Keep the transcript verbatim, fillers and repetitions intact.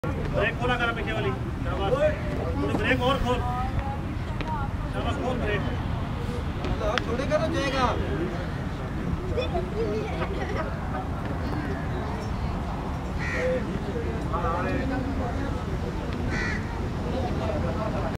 Break खोला करा पीछे वाली, शाबाश, थोड़ी ब्रेक और खोल, शाबाश, खोल ब्रेक, छोड़ेगा तो जाएगा।